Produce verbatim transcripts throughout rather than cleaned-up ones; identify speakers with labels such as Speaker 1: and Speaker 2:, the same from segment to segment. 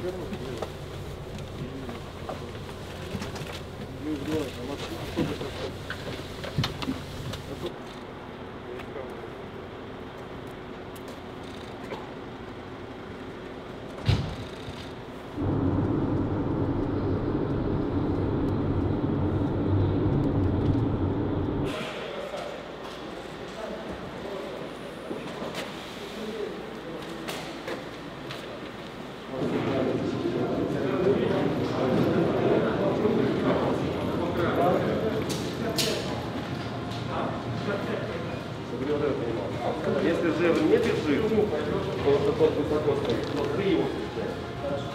Speaker 1: Если же не бежит, то тот высоко стоит, но ты его встречаешь.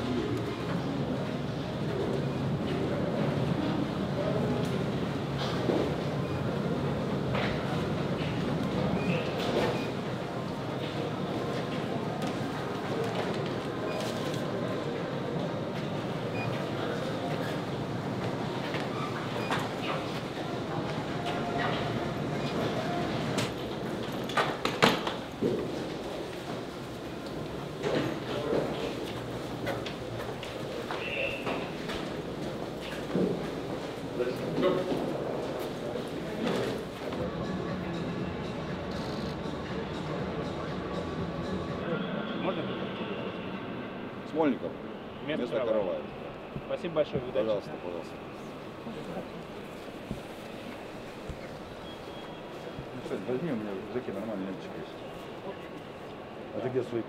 Speaker 2: Можно?
Speaker 3: Смольников.
Speaker 2: Место
Speaker 3: Место Караваева.
Speaker 2: Спасибо большое. Удачи.
Speaker 3: Пожалуйста, пожалуйста. Ну, кстати, возьми, у меня в рюкзаке нормальная ленточка есть. А ты где свой?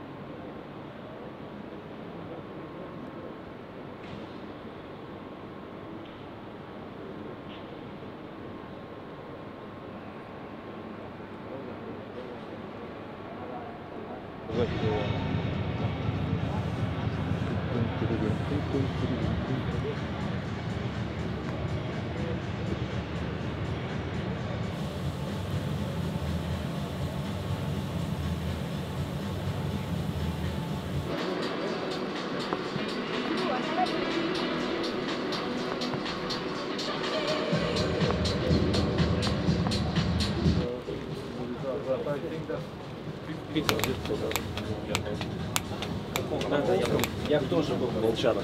Speaker 2: Я тоже был в Волчанах.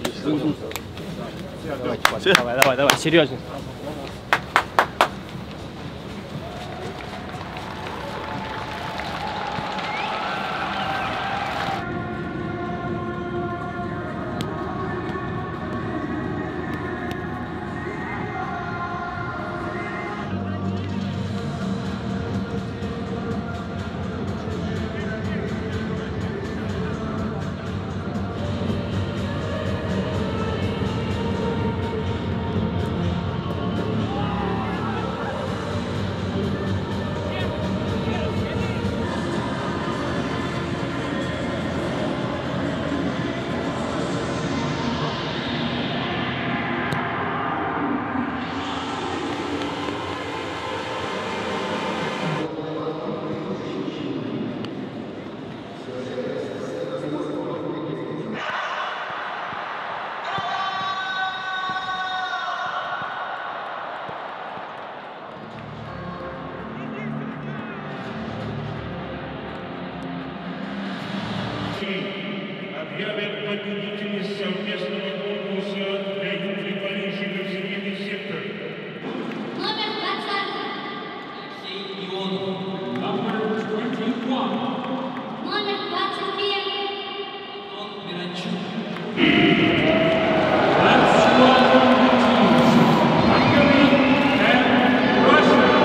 Speaker 2: Давай, давай, давай, серьезно.
Speaker 4: Объявят победителей совместного конкурса для юных болельщиков семейных секторов.
Speaker 5: Номер двадцать.
Speaker 4: Алексей Ионов. Номер двадцать один.
Speaker 5: Номер двадцать три.
Speaker 4: Антон Миранчук. That's one of the teams. Hungary and Russia.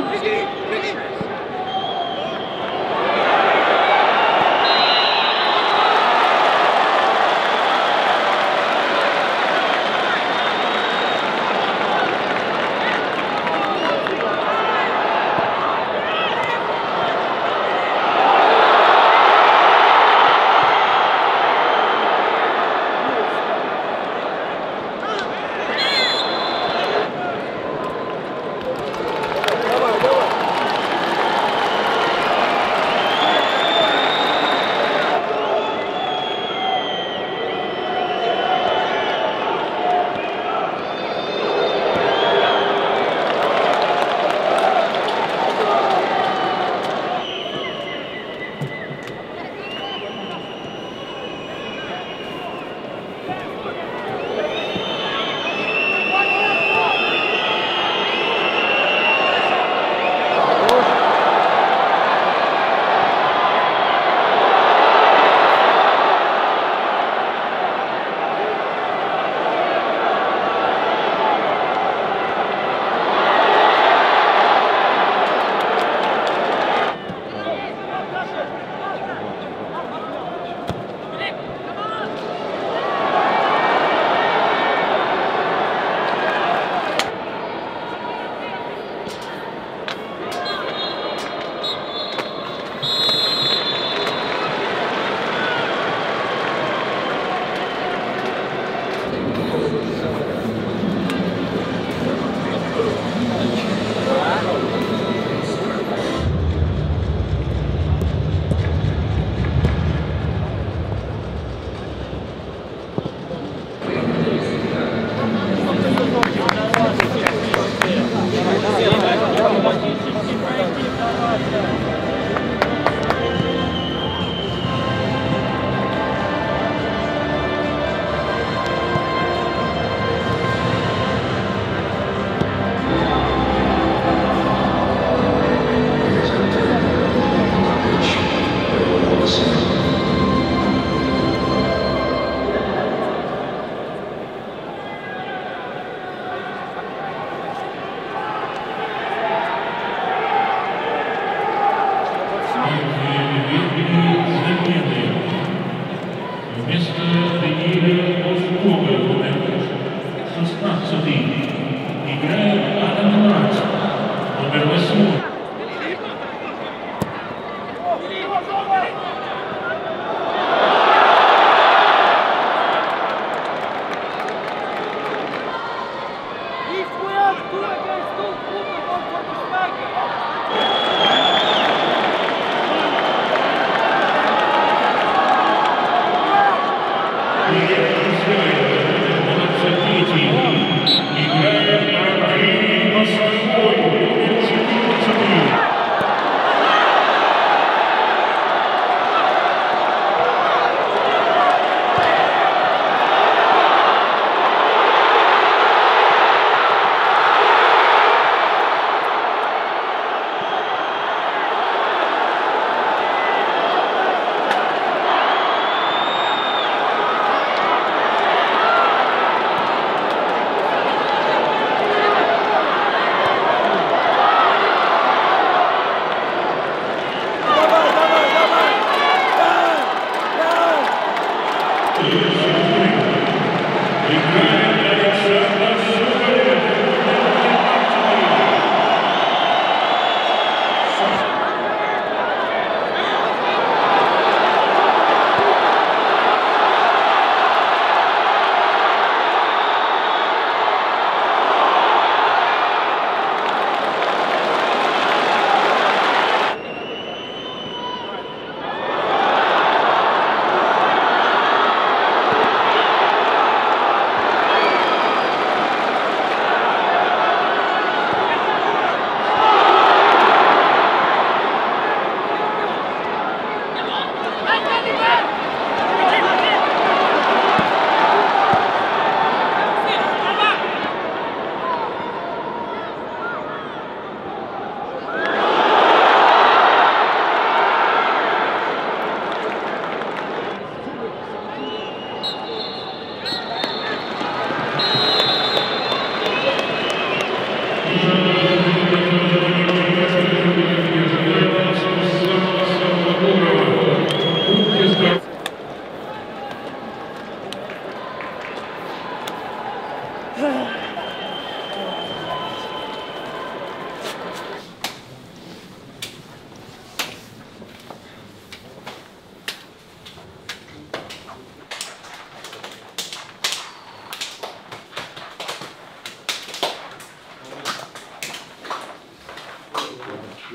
Speaker 4: Играет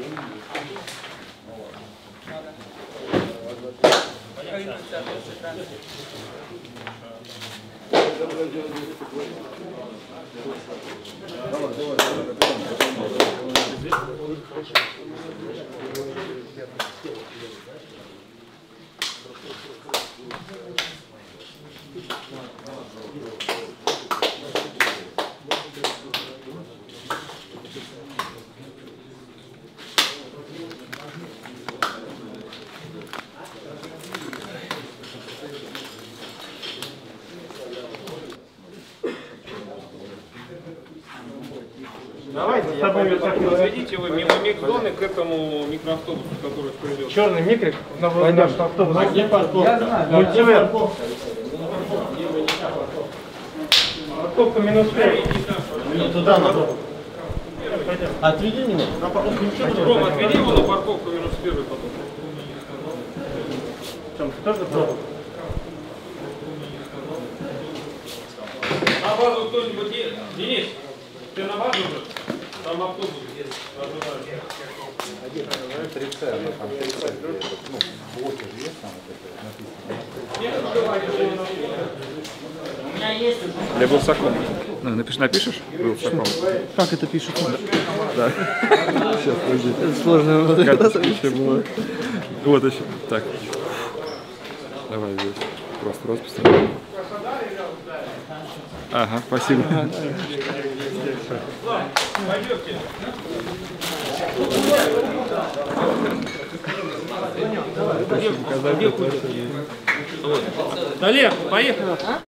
Speaker 1: Давайте, я
Speaker 6: Подведите вы мимо микзоны к этому микроавтобусу, который привез.
Speaker 1: черный микрик на наш автобус. А где парковка? Я знаю. Мультивер. Парковка минус пять. Туда надо. Отведи меня.
Speaker 6: Ром, отведи его на парковку минус первый потом.
Speaker 1: Чем, ты тоже пробовал?
Speaker 6: На базу кто-нибудь есть? Денис, ты на базу уже? Там автобус есть.
Speaker 3: Для Вилсаком. Ну, напишешь, напишешь? Вилсаком.
Speaker 7: Как это пишется?
Speaker 3: Да. Сейчас, подожди.
Speaker 7: Это сложно. Вот
Speaker 3: Карточка еще была. Вот еще. Так. Давай здесь. Просто роспись. Ага, спасибо.
Speaker 6: Олег, поехали.